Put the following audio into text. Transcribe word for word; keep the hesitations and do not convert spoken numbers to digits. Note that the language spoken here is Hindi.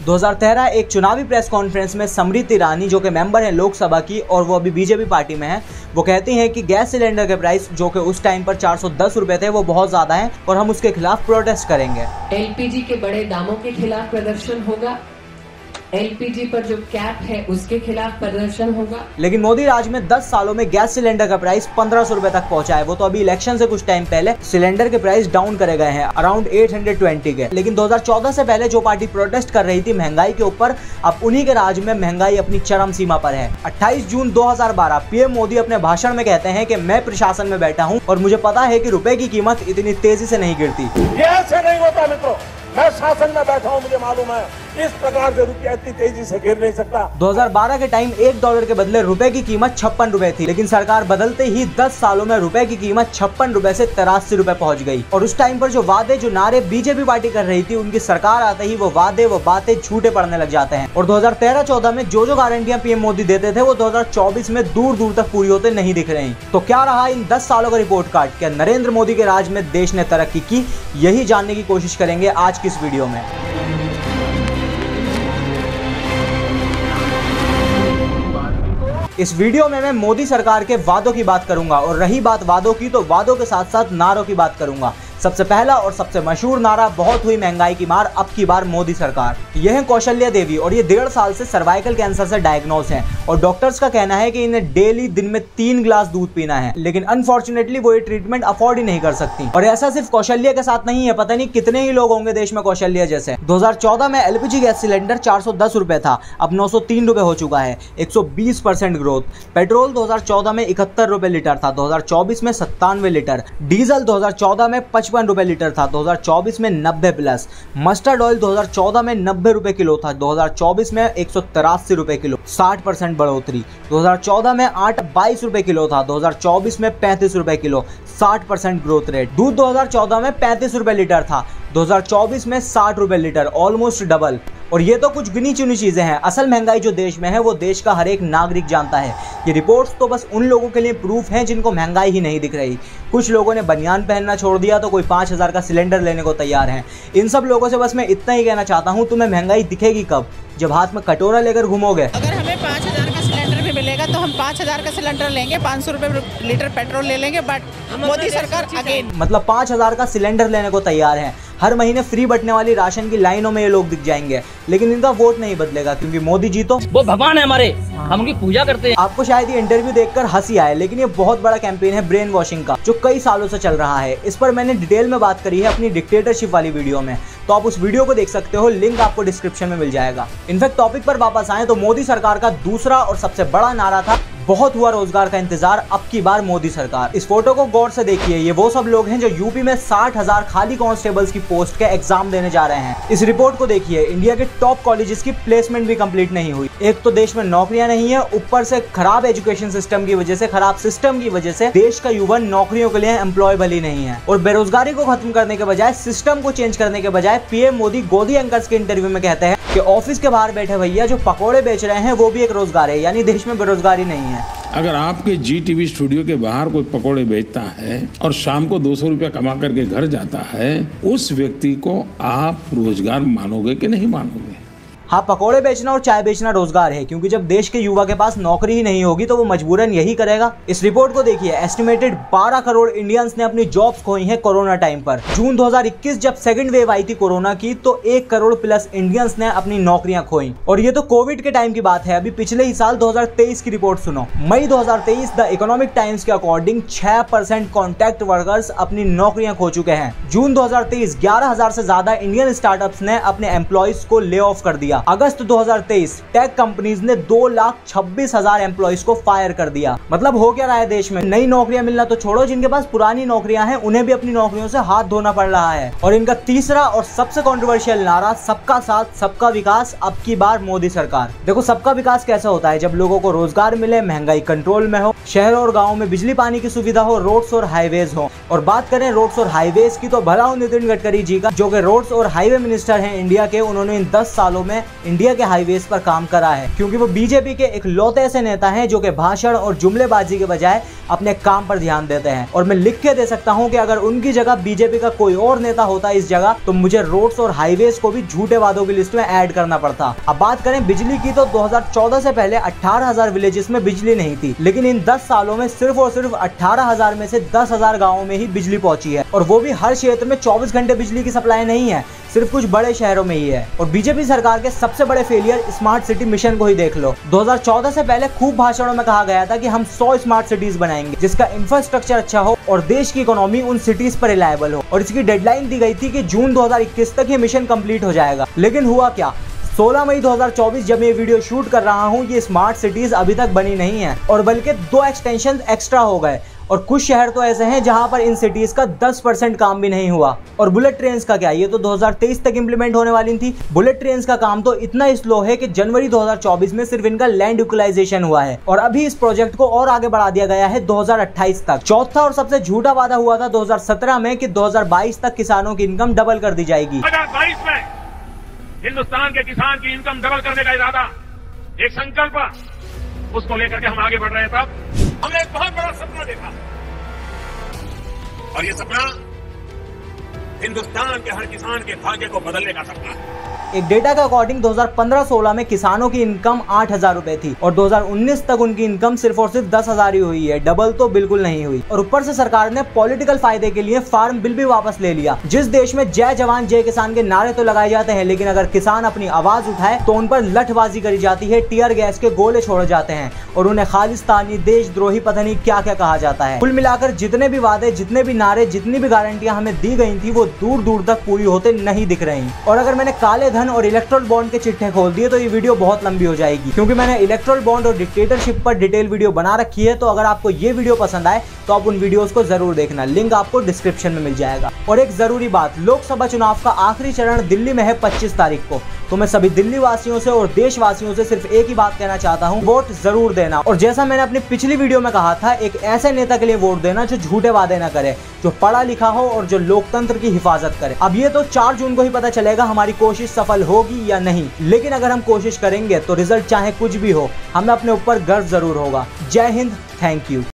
दो हज़ार तेरह एक चुनावी प्रेस कॉन्फ्रेंस में स्मृति ईरानी जो कि मेंबर है लोकसभा की और वो अभी बीजेपी पार्टी में है, वो कहती हैं कि गैस सिलेंडर के प्राइस जो कि उस टाइम पर चार सौ दस रुपए थे वो बहुत ज्यादा है और हम उसके खिलाफ प्रोटेस्ट करेंगे। एलपीजी के बड़े दामों के खिलाफ प्रदर्शन होगा, एलपीजी पर जो कैप है उसके खिलाफ प्रदर्शन होगा। लेकिन मोदी राज में दस सालों में गैस सिलेंडर का प्राइस पंद्रह सौ रुपए तक पहुंचा है। वो तो अभी इलेक्शन से कुछ टाइम पहले सिलेंडर के प्राइस डाउन करे गए हैं अराउंड आठ सौ बीस के। लेकिन दो हज़ार चौदह से पहले जो पार्टी प्रोटेस्ट कर रही थी महंगाई के ऊपर, अब उन्हीं के राज में महंगाई अपनी चरम सीमा पर है। अट्ठाईस जून दो हज़ार बारह पीएम मोदी अपने भाषण में कहते हैं कि मैं प्रशासन में बैठा हूं और मुझे पता है कि रुपए की कीमत इतनी तेजी से नहीं गिरती। ऐसे नहीं होता मित्रों, मैं शासन में बैठा हूं, मुझे मालूम है इस प्रकार से रुपया इतनी तेजी से गिर नहीं सकता। दो हज़ार बारह के टाइम एक डॉलर के बदले रुपए की कीमत छप्पन रुपए थी, लेकिन सरकार बदलते ही दस सालों में रुपए की कीमत छप्पन रुपए से तिरासी रुपए पहुंच गई। और उस टाइम पर जो वादे जो नारे बीजेपी पार्टी कर रही थी, उनकी सरकार आते ही वो वादे वो बातें झूठे पड़ने लग जाते हैं। और दो हज़ार तेरह चौदह में जो जो गारंटियां पीएम मोदी देते थे वो दो हज़ार चौबीस में दूर दूर तक पूरी होते नहीं दिख रही। तो क्या रहा इन दस सालों का रिपोर्ट कार्ड? क्या नरेंद्र मोदी के राज में देश ने तरक्की की? यही जानने की कोशिश करेंगे आज की इस वीडियो में। इस वीडियो में मैं मोदी सरकार के वादों की बात करूंगा और रही बात वादों की तो वादों के साथ साथ नारों की बात करूंगा। सबसे पहला और सबसे मशहूर नारा, बहुत हुई महंगाई की मार, अब की बार मोदी सरकार। यह है कौशल्या देवी और ये डेढ़ साल से सर्वाइकल कैंसर से डायग्नोज हैं और डॉक्टर्स का कहना है कि इन्हें डेली दिन में तीन गिलास दूध पीना है, लेकिन अनफॉर्चुनेटली वो ये ट्रीटमेंट अफोर्ड ही नहीं कर सकती। और ऐसा सिर्फ कौशल्या के साथ नहीं है, पता नहीं कितने ही लोग होंगे देश में कौशल्या जैसे। दो हज़ार चौदह में एलपीजी गैस सिलेंडर चार सौ दस रुपए था, अब नौ सौ तीन रुपए हो चुका है, एक सौ बीस परसेंट ग्रोथ। पेट्रोल दो हज़ार चौदह में इकहत्तर रुपए लीटर था, दो हज़ार चौबीस में सत्तानवे लीटर। डीजल दो हज़ार चौदह में पचपन रुपए लीटर था, दो हज़ार चौबीस में नब्बे प्लस। मस्टर्ड ऑयल दो हज़ार चौदह में नब्बे रुपए किलो था, दो हज़ार चौबीस में एक सौ तिरासी रुपए किलो, साठ परसेंट बढ़ोतरी। दो हज़ार चौदह में आटा बाईस रुपए किलो था, दो हज़ार चौबीस में पैंतीस रुपए किलो, साठ परसेंट ग्रोथ रेट। दूध दो हज़ार चौदह में पैंतीस रुपए लीटर था, दो हज़ार चौबीस में साठ रुपए लीटर, ऑलमोस्ट डबल। और ये तो कुछ गिनी चुनी चीजें हैं, असल महंगाई जो देश में है वो देश का हर एक नागरिक जानता है। ये रिपोर्ट्स तो बस उन लोगों के लिए प्रूफ हैं जिनको महंगाई ही नहीं दिख रही। कुछ लोगों ने बनियान पहनना छोड़ दिया तो कोई पाँच हजार का सिलेंडर लेने को तैयार है। इन सब लोगों से बस मैं इतना ही कहना चाहता हूँ, तुम्हें महंगाई दिखेगी कब? जब हाथ में कटोरा लेकर घूमोगे। अगर हमें पाँच हजार का सिलेंडर भी मिलेगा तो हम पाँच हजार का सिलेंडर लेंगे, पाँच सौ रुपए लीटर पेट्रोल ले लेंगे, बट मोदी सरकार अगेन मतलब पाँच हजार का सिलेंडर लेने को तैयार है। हर महीने फ्री बंटने वाली राशन की लाइनों में ये लोग दिख जाएंगे, लेकिन इनका वोट नहीं बदलेगा क्योंकि मोदी जी तो वो भगवान है हमारे, हम उनकी पूजा करते हैं। आपको शायद ये इंटरव्यू देखकर हंसी आए, लेकिन ये बहुत बड़ा कैंपेन है ब्रेन वॉशिंग का जो कई सालों से चल रहा है। इस पर मैंने डिटेल में बात करी है अपनी डिक्टेटरशिप वाली वीडियो में, तो आप उस वीडियो को देख सकते हो, लिंक आपको डिस्क्रिप्शन में मिल जाएगा। इनफैक्ट टॉपिक पर वापस आए तो मोदी सरकार का दूसरा और सबसे बड़ा नारा था, बहुत हुआ रोजगार का इंतजार, अब की बार मोदी सरकार। इस फोटो को गौर से देखिए, ये वो सब लोग हैं जो यूपी में साठ हजार खाली कांस्टेबल्स की पोस्ट के एग्जाम देने जा रहे हैं। इस रिपोर्ट को देखिए, इंडिया के टॉप कॉलेजेस की प्लेसमेंट भी कंप्लीट नहीं हुई। एक तो देश में नौकरियां नहीं है, ऊपर से खराब एजुकेशन सिस्टम की वजह से, खराब सिस्टम की वजह से देश का युवा नौकरियों के लिए एम्प्लॉयबल ही नहीं है। और बेरोजगारी को खत्म करने के बजाय, सिस्टम को चेंज करने के बजाय, पीएम मोदी गोदी एंकर्स के इंटरव्यू में कहते हैं कि ऑफिस के बाहर बैठे भैया जो पकौड़े बेच रहे हैं वो भी एक रोजगार है, यानी देश में बेरोजगारी नहीं है। अगर आपके जी टीवी स्टूडियो के बाहर कोई पकोड़े बेचता है और शाम को दो सौ रुपया कमा करके घर जाता है, उस व्यक्ति को आप रोजगार मानोगे कि नहीं मानोगे? हाँ, पकोड़े बेचना और चाय बेचना रोजगार है, क्योंकि जब देश के युवा के पास नौकरी ही नहीं होगी तो वो मजबूरन यही करेगा। इस रिपोर्ट को देखिए, एस्टिमेटेड बारह करोड़ इंडियंस ने अपनी जॉब्स खोई हैं कोरोना टाइम पर। जून दो हज़ार इक्कीस जब सेकंड वेव आई थी कोरोना की, तो एक करोड़ प्लस इंडियंस ने अपनी नौकरियां खोई। और ये तो कोविड के टाइम की बात है, अभी पिछले ही साल दो हज़ार तेईस की रिपोर्ट सुनो। मई दो हज़ार तेईस द इकोनॉमिक टाइम्स के अकॉर्डिंग छह परसेंट कॉन्ट्रैक्ट वर्कर्स अपनी नौकरियां खो चुके हैं। जून दो हज़ार तेईस ग्यारह हजार से ज्यादा इंडियन स्टार्टअप्स ने अपने एम्प्लॉइज को ले ऑफ कर दिया। अगस्त दो हज़ार तेईस टेक कंपनीज ने दो लाख छब्बीस हजार एम्प्लॉइज को फायर कर दिया। मतलब हो क्या रहा है देश में? नई नौकरियां मिलना तो छोड़ो, जिनके पास पुरानी नौकरियां हैं उन्हें भी अपनी नौकरियों से हाथ धोना पड़ रहा है। और इनका तीसरा और सबसे कंट्रोवर्शियल नारा, सबका साथ सबका विकास, अब की बार मोदी सरकार। देखो, सबका विकास कैसा होता है? जब लोगों को रोजगार मिले, महंगाई कंट्रोल में हो, शहरों और गाँव में बिजली पानी की सुविधा हो, रोड्स और हाईवेज हो। और बात करें रोड्स और हाईवेज की तो भला हो नितिन गडकरी जी का, जो कि रोड्स और हाईवे मिनिस्टर हैं इंडिया के, उन्होंने इन दस सालों में इंडिया के हाईवेज पर काम करा है, क्योंकि वो बीजेपी के एक लौते ऐसे नेता हैं जो कि भाषण और जुमलेबाजी के बजाय अपने काम पर ध्यान देते हैं। और मैं लिख के दे सकता हूं कि अगर उनकी जगह बीजेपी का कोई और नेता होता इस जगह तो मुझे रोड्स और हाईवेज को भी झूठे वादों की लिस्ट में ऐड करना पड़ता। अब बात करें बिजली की तो दो हज़ार चौदह से पहले अठारह हजार विलेजेस में बिजली नहीं थी, लेकिन इन दस सालों में सिर्फ और सिर्फ अठारह हजार में से दस हजार गाँवों में ही बिजली पहुंची है। और वो भी हर क्षेत्र में चौबीस घंटे बिजली की सप्लाई नहीं है, सिर्फ कुछ बड़े शहरों में ही है। और बीजेपी सरकार के सबसे बड़े फेलियर स्मार्ट सिटी मिशन को ही देख लो। दो हज़ार चौदह से पहले खूब भाषणों में कहा गया था कि हम सौ स्मार्ट सिटीज बनाएंगे जिसका इंफ्रास्ट्रक्चर अच्छा हो और देश की इकोनॉमी उन सिटीज पर रिलायबल हो। और इसकी डेडलाइन दी गई थी कि जून दो हज़ार इक्कीस तक ये मिशन कंप्लीट हो जाएगा। लेकिन हुआ क्या, सोलह मई दो हज़ार चौबीस जब ये वीडियो शूट कर रहा हूँ, ये स्मार्ट सिटीज अभी तक बनी नहीं है और बल्कि दो एक्सटेंशन एक्स्ट्रा हो गए। और कुछ शहर तो ऐसे हैं जहां पर इन सिटीज का दस परसेंट काम भी नहीं हुआ। और बुलेट ट्रेन्स का क्या, ये तो दो हज़ार तेईस तक इंप्लीमेंट होने वाली थी। बुलेट ट्रेन्स का काम तो इतना स्लो है कि जनवरी दो हज़ार चौबीस में सिर्फ इनका लैंड यूटिलाइजेशन हुआ है और अभी इस प्रोजेक्ट को और आगे बढ़ा दिया गया है दो हज़ार अट्ठाईस तक। चौथा और सबसे झूठा वादा हुआ था दो हज़ार सत्रह में कि दो हज़ार बाईस तक किसानों की इनकम डबल कर दी जाएगी। दो हज़ार बाईस में हिंदुस्तान के किसान की इनकम डबल करने का इरादा, एक संकल्प, उसको लेकर के हम आगे बढ़ रहे हैं। तब हमने एक बहुत बड़ा सपना देखा और ये सपना हिंदुस्तान के हर किसान के भाग्य को बदलने का सपना है। एक डेटा के अकॉर्डिंग दो हज़ार पंद्रह सोलह में किसानों की इनकम आठ हजार रुपए थी और दो हज़ार उन्नीस तक उनकी इनकम सिर्फ और सिर्फ दस हजार ही हुई है, डबल तो बिल्कुल नहीं हुई। और ऊपर से सरकार ने पॉलिटिकल फायदे के लिए फार्म बिल भी वापस ले लिया। जिस देश में जय जवान जय किसान के नारे तो लगाए जाते हैं, लेकिन अगर किसान अपनी आवाज उठाए तो उन पर लठबाजी करी जाती है, टीयर गैस के गोले छोड़े जाते हैं और उन्हें खालिस्तानी, देशद्रोही, पता नहीं क्या क्या कहा जाता है। कुल मिलाकर जितने भी वादे, जितने भी नारे, जितनी भी गारंटियां हमें दी गई थी वो दूर दूर तक पूरी होते नहीं दिख रही। और अगर मैंने काले धन और इलेक्ट्रल बॉन्ड के चिट्ठे खोल दिए तो ये वीडियो बहुत लंबी हो जाएगी, क्योंकि मैंने इलेक्ट्रल बॉन्ड और डिक्टेटरशिप पर डिटेल वीडियो बना रखी है। तो अगर आपको ये वीडियो पसंद आए तो आप उन वीडियोस को जरूर देखना, लिंक आपको डिस्क्रिप्शन में मिल जाएगा। और एक जरूरी बात, लोकसभा चुनाव का आखिरी चरण दिल्ली में है पच्चीस तारीख को, तो मैं सभी दिल्ली वासियों से और देशवासियों से सिर्फ एक ही बात कहना चाहता हूँ, वोट जरूर देना। और जैसा मैंने अपनी पिछली वीडियो में कहा था, एक ऐसे नेता के लिए वोट देना जो झूठे वादे न करे, जो पढ़ा लिखा हो और जो लोकतंत्र की हिफाजत करे। अब ये तो चार जून को ही पता चलेगा हमारी कोशिश सफल होगी या नहीं, लेकिन अगर हम कोशिश करेंगे तो रिजल्ट चाहे कुछ भी हो, हमें अपने ऊपर गर्व जरूर होगा। जय हिंद, थैंक यू।